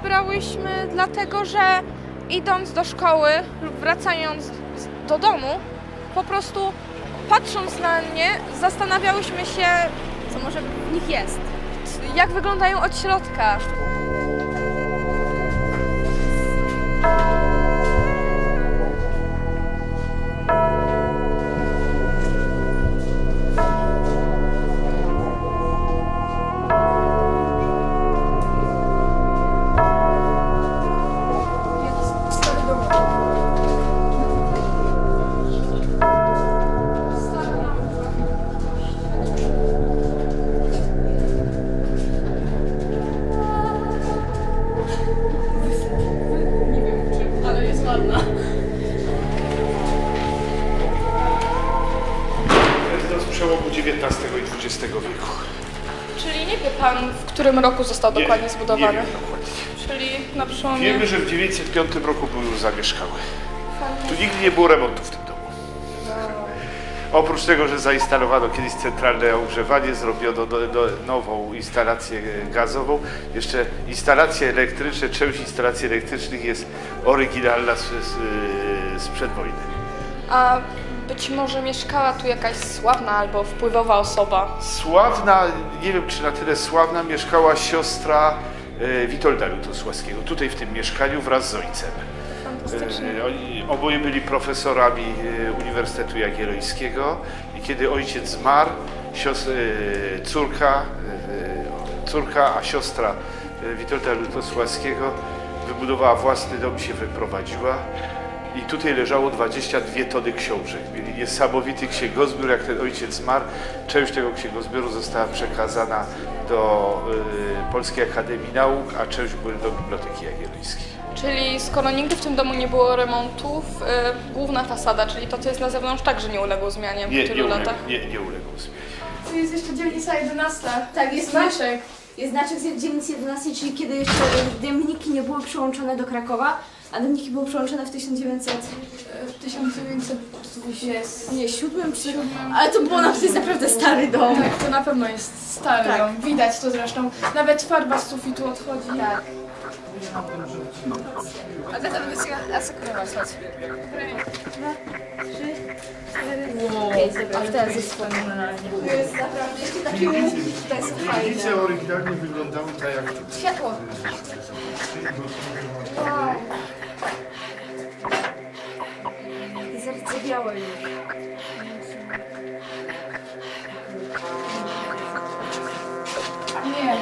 wybrałyśmy dlatego, że idąc do szkoły lub wracając do domu, po prostu patrząc na nie, zastanawiałyśmy się, Co może w nich jest? jak wyglądają od środka. Przełomu XIX i XX wieku. Czyli nie wie pan, w którym roku został dokładnie zbudowany? Nie wiem dokładnie. Czyli na przełomie... Wiemy, że w 905 roku był już zamieszkały. Tu nigdy nie było remontu w tym domu. Oprócz tego, że zainstalowano kiedyś centralne ogrzewanie, zrobiono nową instalację gazową. Jeszcze instalacje elektryczne, część instalacji elektrycznych jest oryginalna sprzed wojny. A być może mieszkała tu jakaś sławna albo wpływowa osoba? Sławna, nie wiem czy na tyle sławna, mieszkała siostra Witolda Lutosławskiego, tutaj w tym mieszkaniu wraz z ojcem. Oni oboje byli profesorami Uniwersytetu Jagiellońskiego i kiedy ojciec zmarł, córka, a siostra Witolda Lutosławskiego wybudowała własny dom i się wyprowadziła. I tutaj leżało 22 tony książek. Mieli niesamowity księgozbiór, jak ten ojciec zmarł. Część tego księgozbioru została przekazana do Polskiej Akademii Nauk, a część do Biblioteki Jagiellońskiej. Czyli skoro nigdy w tym domu nie było remontów, główna fasada, czyli to, co jest na zewnątrz, także nie uległo zmianie po tylu latach? Nie uległo zmianie. Tu jest jeszcze dzielnica 11. Tak, jest znaczek. Jest znaczek z dzielnicy 11, czyli kiedy jeszcze Dębniki nie były przyłączone do Krakowa, a Dębniki były przyłączone w 1907 czy... Ale to było to jest naprawdę stary dom. Tak, to na pewno jest stary Tak. dom. Widać to zresztą. Nawet farba z sufitu odchodzi. Tak. A to będzie asekurować, chodź. 2, 3, 4, 5, dobra, ale teraz jest wspomniane. To jest naprawdę jeszcze taki łuk, to jest fajne. Dzielnice oryginalnie wyglądały tak jak tu. Światło. Wow. Zardzewiałe już. Nie.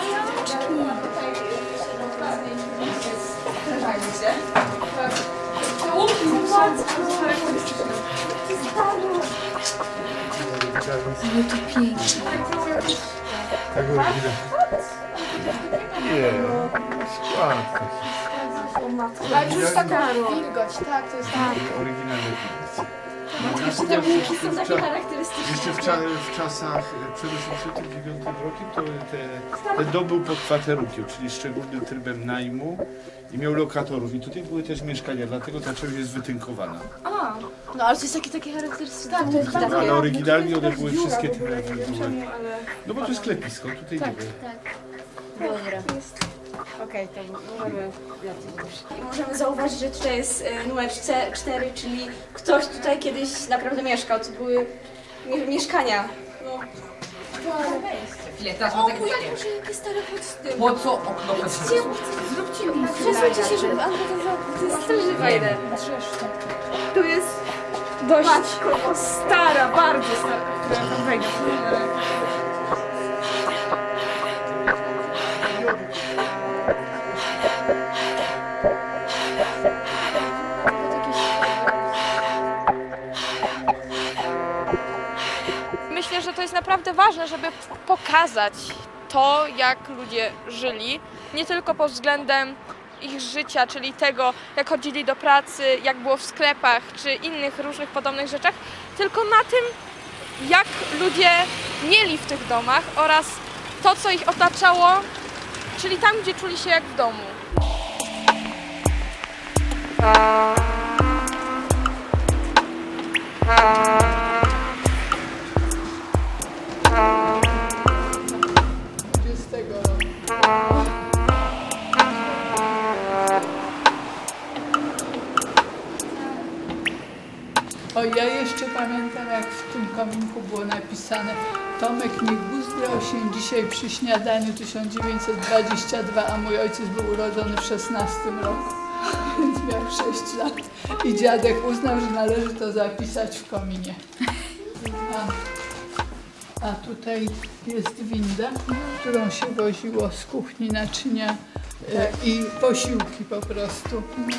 Te łuki są bardzo To pięknie. Tak oryginalnie. Nie, składka. ale już taką wilgoć, tak, to jest tak. Oryginalne Jeszcze te łuki są takie charakterystyczne. Jeszcze w czasach przed 1989 rokiem to ten dom był pod kwaterunkiem, czyli szczególnym trybem najmu i miał lokatorów. I tutaj były też mieszkania, dlatego ta część jest wytynkowana. No ale to jest takie charakterystyczne. Tak, to jest bardzo Ale oryginalnie one były wszystkie tyle. No bo to jest klepisko, tutaj nie było. Dobra. Okej, to możemy lecieć. I możemy zauważyć, że tutaj jest numer 4, czyli ktoś tutaj kiedyś naprawdę mieszkał. To były mieszkania. No. Chwilę, teraz O, mam takie Boże, pytanie. jakie stare chodź z tym. Po co okno Zróbcie mi. Przesuńcie się, żeby Andra to jest strasznie fajne. To jest dość stara, bardzo stara. Która tam wejdzie. Myślę, że to jest naprawdę ważne, żeby pokazać to, jak ludzie żyli, nie tylko pod względem ich życia, czyli tego, jak chodzili do pracy, jak było w sklepach, czy innych różnych podobnych rzeczach, tylko na tym, jak ludzie mieli w tych domach oraz to, co ich otaczało, czyli tam, gdzie czuli się jak w domu. O, ja jeszcze pamiętam, jak w tym kominku było napisane: Tomek niech Guzdra osień dzisiaj przy śniadaniu 1922, a mój ojciec był urodzony w 16 roku, więc miał 6 lat. I dziadek uznał, że należy to zapisać w kominie. A tutaj jest winda, którą się woziło z kuchni naczynia i posiłki po prostu.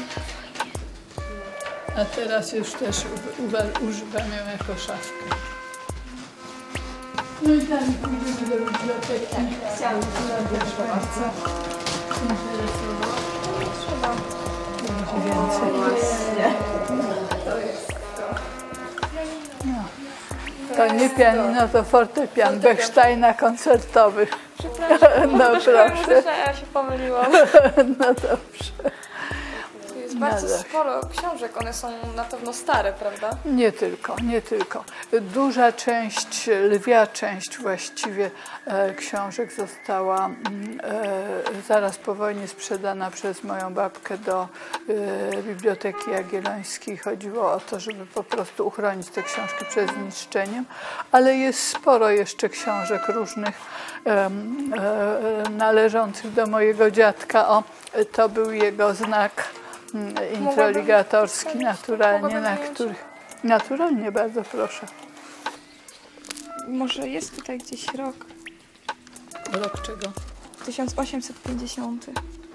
A teraz już też używam ją jako szafkę. No i dalej pójdziemy do biblioteki. Chciałam bardzo interesowało. Będzie więcej. To jest to. To nie pianino, to fortepian Bechsteina koncertowy. Przepraszam, no proszę. Ja się pomyliłam. No dobrze. Tu jest bardzo sporo książek, one są na pewno stare, prawda? Nie tylko, nie tylko. Duża część, lwia część właściwie książek została zaraz po wojnie sprzedana przez moją babkę do Biblioteki Jagiellońskiej. Chodziło o to, żeby po prostu uchronić te książki przed zniszczeniem, ale jest sporo jeszcze książek różnych należących do mojego dziadka. O, to był jego znak introligatorski, naturalnie, na których... Naturalnie, bardzo proszę. Może jest tutaj gdzieś rok. Rok czego? 1850.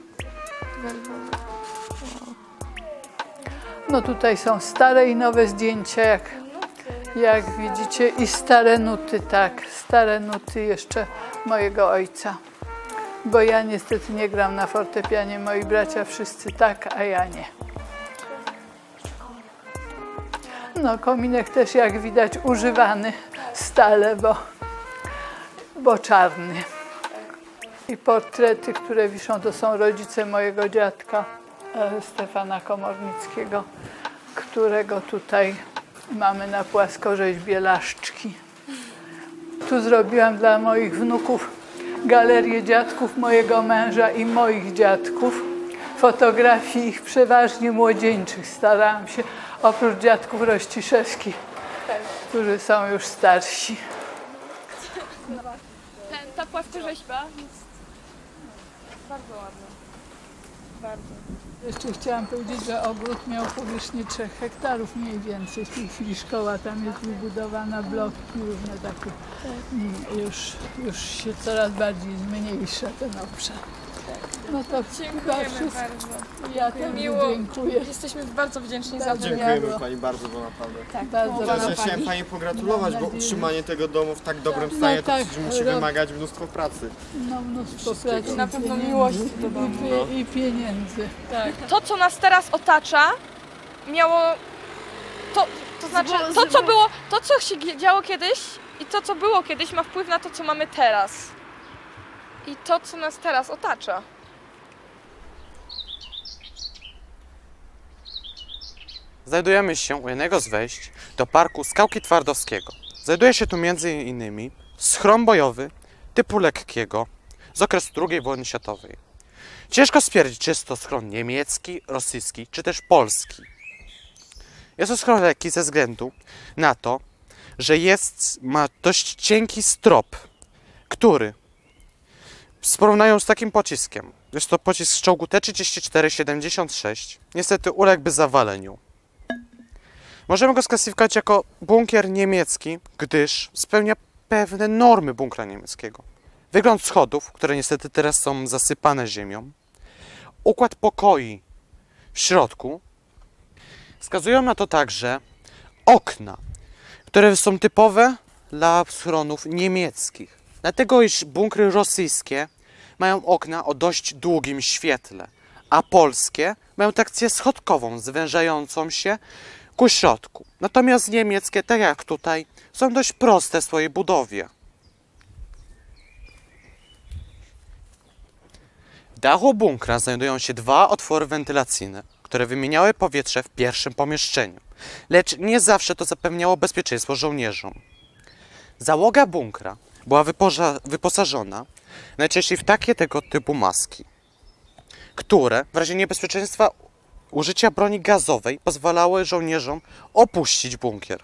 No tutaj są stare i nowe zdjęcia, jak widzicie, i stare nuty, tak, stare nuty jeszcze mojego ojca. Bo ja niestety nie gram na fortepianie, moi bracia wszyscy tak, a ja nie. No, kominek też, jak widać, używany stale, bo czarny. I portrety, które wiszą, to są rodzice mojego dziadka, Stefana Komornickiego, którego tutaj mamy na płaskorzeźbie laszczki. Tu zrobiłam dla moich wnuków galerię dziadków mojego męża i moich dziadków. Fotografii ich przeważnie młodzieńczych starałam się, oprócz dziadków Rościszewskich, którzy są już starsi. Ta płaskorzeźba jest bardzo ładna. Bardzo. Jeszcze chciałam powiedzieć, że ogród miał powierzchnię 3 hektarów mniej więcej. W tej chwili szkoła tam jest wybudowana, bloki różne takie. Już się coraz bardziej zmniejsza ten obszar. No to Dziękujemy wszystko. bardzo. Ja też dziękuję. Jesteśmy bardzo wdzięczni za to. Dziękujemy Pani bardzo, bo naprawdę. Tak, Bardzo Ja chciałem Pani pogratulować, bo utrzymanie tego domu w tak dobrym stanie to tak, przecież musi wymagać mnóstwo pracy. No, mnóstwo pracy. Na pewno miłości do domu. I pieniędzy. Tak. To, co nas teraz otacza, miało... To znaczy, to, co się działo kiedyś i to, co było kiedyś, ma wpływ na to, co mamy teraz. I to, co nas teraz otacza. Znajdujemy się u jednego z wejść do parku Skałki Twardowskiego. Znajduje się tu m.in. schron bojowy typu lekkiego z okresu II wojny światowej. Ciężko stwierdzić, czy jest to schron niemiecki, rosyjski, czy też polski. Jest to schron lekki ze względu na to, że ma dość cienki strop, który porównując z takim pociskiem, jest to pocisk z czołgu T-34-76, niestety uległby zawaleniu. Możemy go sklasyfikować jako bunkier niemiecki, gdyż spełnia pewne normy bunkra niemieckiego. Wygląd schodów, które niestety teraz są zasypane ziemią, układ pokoi w środku, wskazują na to także okna, które są typowe dla schronów niemieckich. Dlatego iż bunkry rosyjskie mają okna o dość długim świetle, a polskie mają sekcję schodkową, zwężającą się ku środku. Natomiast niemieckie, tak jak tutaj, są dość proste w swojej budowie. W dachu bunkra znajdują się 2 otwory wentylacyjne, które wymieniały powietrze w pierwszym pomieszczeniu, lecz nie zawsze to zapewniało bezpieczeństwo żołnierzom. Załoga bunkra była wyposażona najczęściej w takie tego typu maski, które w razie niebezpieczeństwa użycia broni gazowej pozwalały żołnierzom opuścić bunkier.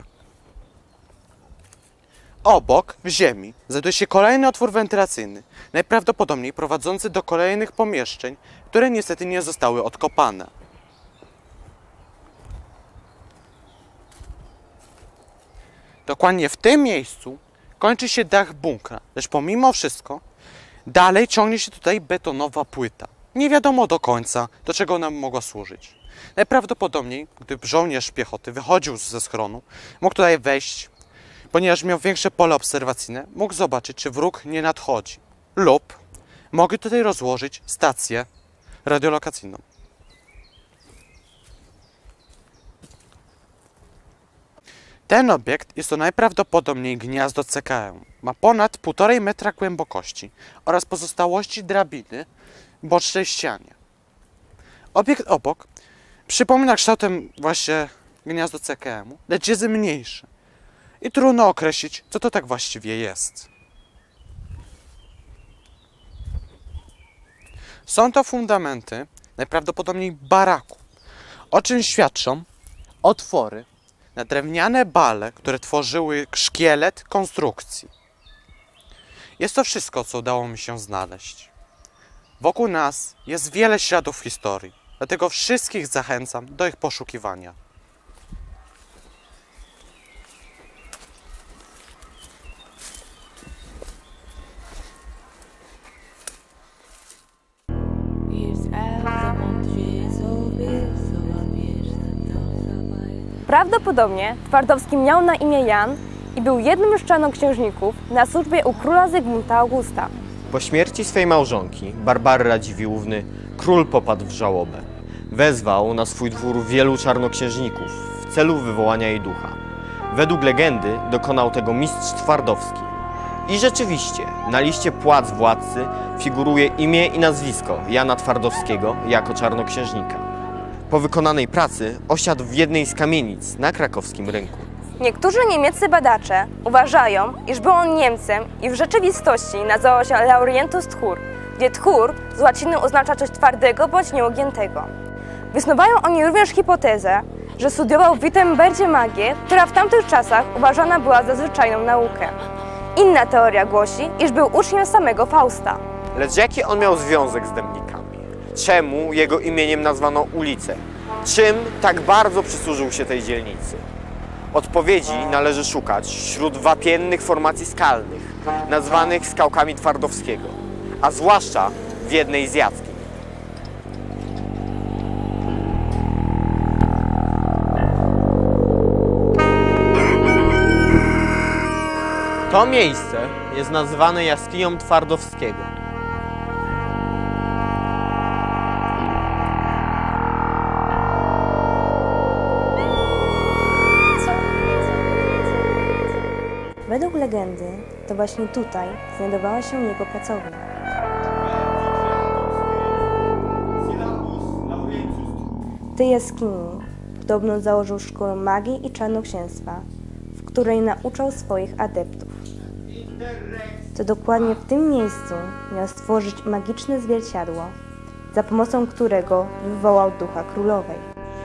Obok, w ziemi, znajduje się kolejny otwór wentylacyjny, najprawdopodobniej prowadzący do kolejnych pomieszczeń, które niestety nie zostały odkopane. Dokładnie w tym miejscu kończy się dach bunkra, lecz pomimo wszystko dalej ciągnie się tutaj betonowa płyta. Nie wiadomo do końca, do czego ona mogła służyć. Najprawdopodobniej, gdy żołnierz piechoty wychodził ze schronu, mógł tutaj wejść, ponieważ miał większe pole obserwacyjne, mógł zobaczyć, czy wróg nie nadchodzi. Lub mogli tutaj rozłożyć stację radiolokacyjną. Ten obiekt jest to najprawdopodobniej gniazdo CKM. Ma ponad 1,5 metra głębokości oraz pozostałości drabiny w bocznej ścianie. Obiekt obok przypomina kształtem właśnie gniazdo CKM-u, lecz jest mniejszy i trudno określić, co to tak właściwie jest. Są to fundamenty najprawdopodobniej baraku, o czym świadczą otwory na drewniane bale, które tworzyły szkielet konstrukcji. Jest to wszystko, co udało mi się znaleźć. Wokół nas jest wiele śladów historii, dlatego wszystkich zachęcam do ich poszukiwania. Prawdopodobnie Twardowski miał na imię Jan i był jednym z czarnoksiężników na służbie u króla Zygmunta Augusta. Po śmierci swej małżonki, Barbary Radziwiłłówny, król popadł w żałobę. Wezwał na swój dwór wielu czarnoksiężników w celu wywołania jej ducha. Według legendy dokonał tego mistrz Twardowski. I rzeczywiście, na liście płac władcy figuruje imię i nazwisko Jana Twardowskiego jako czarnoksiężnika. Po wykonanej pracy osiadł w jednej z kamienic na krakowskim rynku. Niektórzy niemieccy badacze uważają, iż był on Niemcem i w rzeczywistości nazywał się Laurientus Tchór, gdzie Tchór z łaciny oznacza coś twardego bądź nieugiętego. Wysnuwają oni również hipotezę, że studiował w Wittenbergie magię, która w tamtych czasach uważana była za zwyczajną naukę. Inna teoria głosi, iż był uczniem samego Fausta. Lecz jaki on miał związek z dębnikami? Czemu jego imieniem nazwano ulicę? Czym tak bardzo przysłużył się tej dzielnicy? Odpowiedzi należy szukać wśród wapiennych formacji skalnych, nazwanych skałkami Twardowskiego, a zwłaszcza w jednej z jaskiń. To miejsce jest nazywane jaskinią Twardowskiego. Według legendy to właśnie tutaj znajdowała się jego pracownia. W tej jaskini podobno założył szkołę magii i czarnoksięstwa, w której nauczał swoich adeptów. To dokładnie w tym miejscu miał stworzyć magiczne zwierciadło, za pomocą którego wywołał ducha królowej.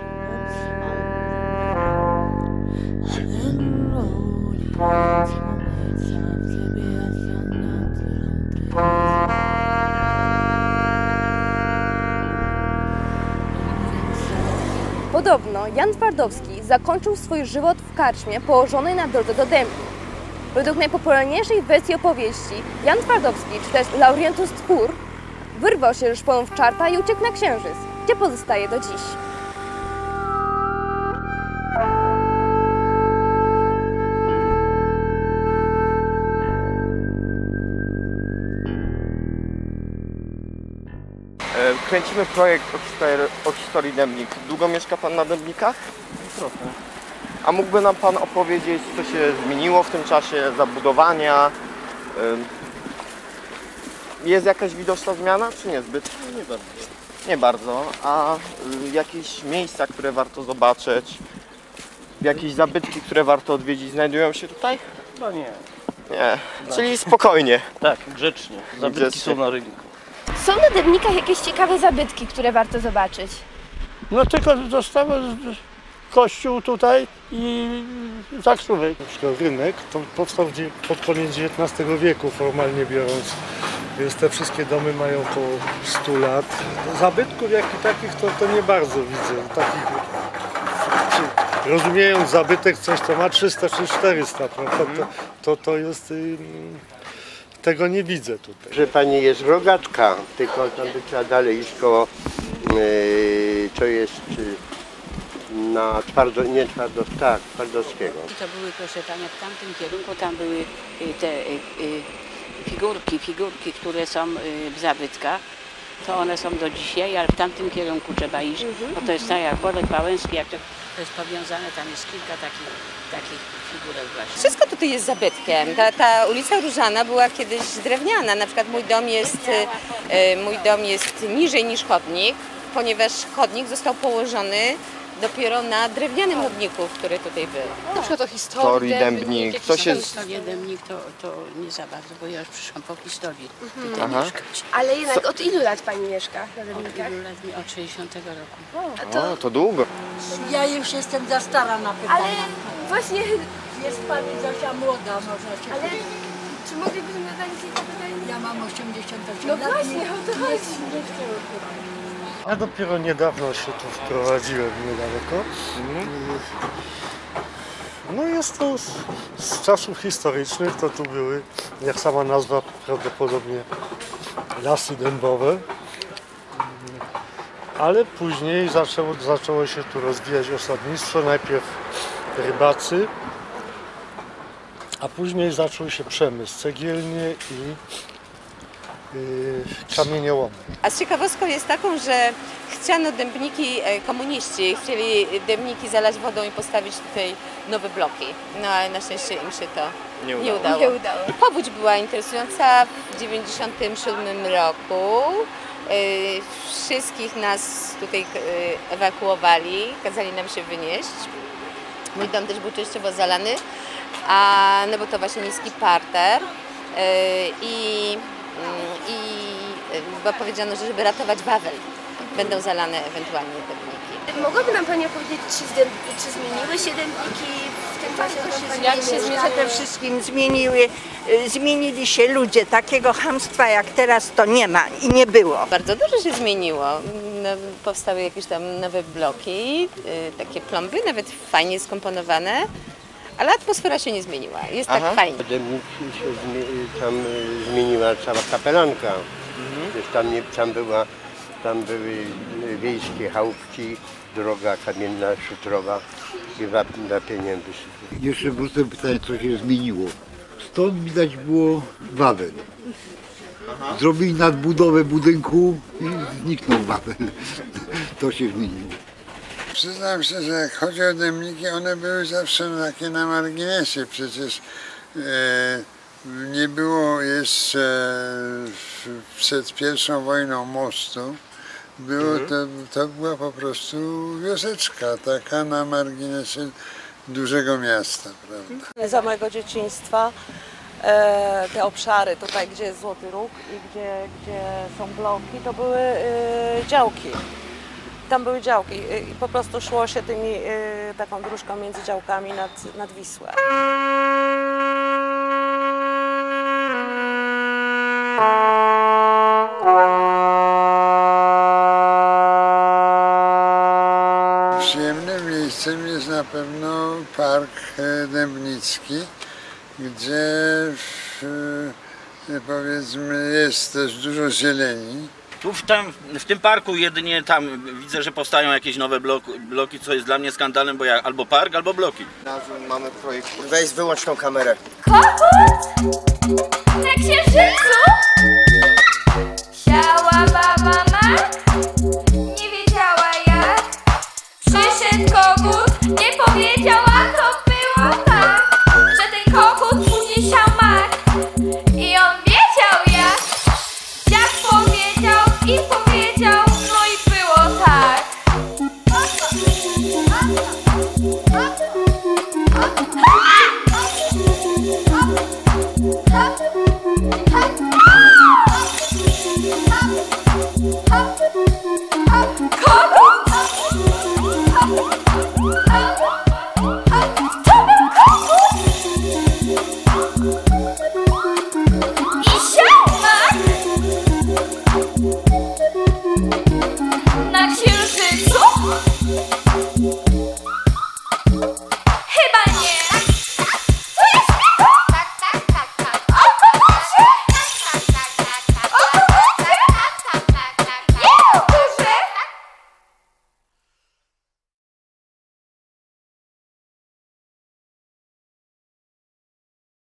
Podobno Jan Twardowski zakończył swój żywot w karczmie położonej na drodze do Dębni. Według najpopularniejszej wersji opowieści Jan Twardowski, czy też Laurientus Tchór, wyrwał się ze szponów czarta i uciekł na Księżyc, gdzie pozostaje do dziś. Kręcimy projekt o historii Dębnik. Długo mieszka Pan na Dębnikach? Trochę. A mógłby nam Pan opowiedzieć, co się zmieniło w tym czasie zabudowania? Jest jakaś widoczna zmiana, czy niezbyt? Nie bardzo. Nie bardzo. A jakieś miejsca, które warto zobaczyć? Jakieś zabytki, które warto odwiedzić, znajdują się tutaj? No nie. Nie. Czyli spokojnie. Tak, grzecznie. Zabytki są na rynku. Są na Dębnikach jakieś ciekawe zabytki, które warto zobaczyć? No tylko został kościół tutaj i zakrzywy. Rynek to powstał pod koniec XIX wieku formalnie biorąc, więc te wszystkie domy mają po 100 lat. Zabytków jak i takich to nie bardzo widzę. Takich, rozumiejąc zabytek coś, co ma 300 czy 400, to jest... Tego nie widzę tutaj. Że pani jest rogatka, tylko tam by trzeba dalej iść koło, to jest na Twardowskiego. To były, proszę pana, w tamtym kierunku, tam były te figurki, które są w zabytkach. To one są do dzisiaj, ale w tamtym kierunku trzeba iść, bo to jest tak jak Borek Wałęski, jak to jest powiązane, tam jest kilka takich figurek właśnie. Wszystko tutaj jest zabytkiem. Ta ulica Różana była kiedyś drewniana. Na przykład mój dom jest niżej niż chodnik, ponieważ chodnik został położony dopiero na drewnianym chodniku, który tutaj był. Na przykład o historii Dębnik. Coś jest... Historię Dębnik to nie za bardzo, bo ja już przyszłam po historii tutaj mieszkać. Ale jednak od ilu lat pani mieszka na Dębnikach? Od ilu lat? Od 60 roku. O, to długo. Ja już jestem za stara na pytania. Ale właśnie... Jest pani Zosia młoda, można się Ale czy moglibyśmy zadać kilka pytań? Ja mam 88 No lat. właśnie, o to chodzi. Ja dopiero niedawno się tu wprowadziłem, niedaleko. No jest to z czasów historycznych, to tu były, jak sama nazwa, prawdopodobnie lasy dębowe. Ale później zaczęło się tu rozwijać osadnictwo, najpierw rybacy, a później zaczął się przemysł cegielnie i kamieniołomy. A z ciekawostką jest taką, że chciano Dębniki, komuniści chcieli Dębniki zalać wodą i postawić tutaj nowe bloki. No ale na szczęście im się to nie udało. Powódź była interesująca w 1997 roku. Wszystkich nas tutaj ewakuowali, kazali nam się wynieść. Mój dom też był częściowo zalany, no bo to właśnie niski parter i chyba powiedziano, że żeby ratować Wawel, będą zalane ewentualnie Dębniki. Mogłaby nam pani powiedzieć, czy zmieniły się Dębniki w tym czasie? Jak się przede wszystkim zmienili się ludzie. Takiego chamstwa jak teraz to nie ma i nie było. Bardzo dużo się zmieniło. No, powstały jakieś tam nowe bloki, takie plomby, nawet fajnie skomponowane. Ale atmosfera się nie zmieniła, jest tak fajnie. Tam zmieniła cała kapelanka. Tam były wiejskie chałupki, droga kamienna, szutrowa i wapieniem wysypane. Jeszcze wrócę pytanie, co się zmieniło. Stąd widać było Wawel. Zrobili nadbudowę budynku i zniknął Wawel. To się zmieniło. Przyznam się, że jak chodzi o Dębniki, one były zawsze takie na marginesie. Przecież nie było jeszcze przed I wojną mostu. To była po prostu wioseczka, taka na marginesie dużego miasta, prawda? Za mojego dzieciństwa te obszary tutaj, gdzie jest Złoty Róg i gdzie są bloki, to były działki. Tam były działki i po prostu szło się taką dróżką między działkami nad Wisłę. Przyjemnym miejscem jest na pewno Park Dębnicki, gdzie powiedzmy jest też dużo zieleni. Tu w tym parku jedynie tam widzę, że powstają jakieś nowe bloki, co jest dla mnie skandalem, bo albo park, albo bloki. Mamy projekt. Weź wyłącz tą kamerę. Kogut? Na księżycu? Siała baba Mak? Nie wiedziała jak. Przyszedł kogut, nie powiedziała, to było to.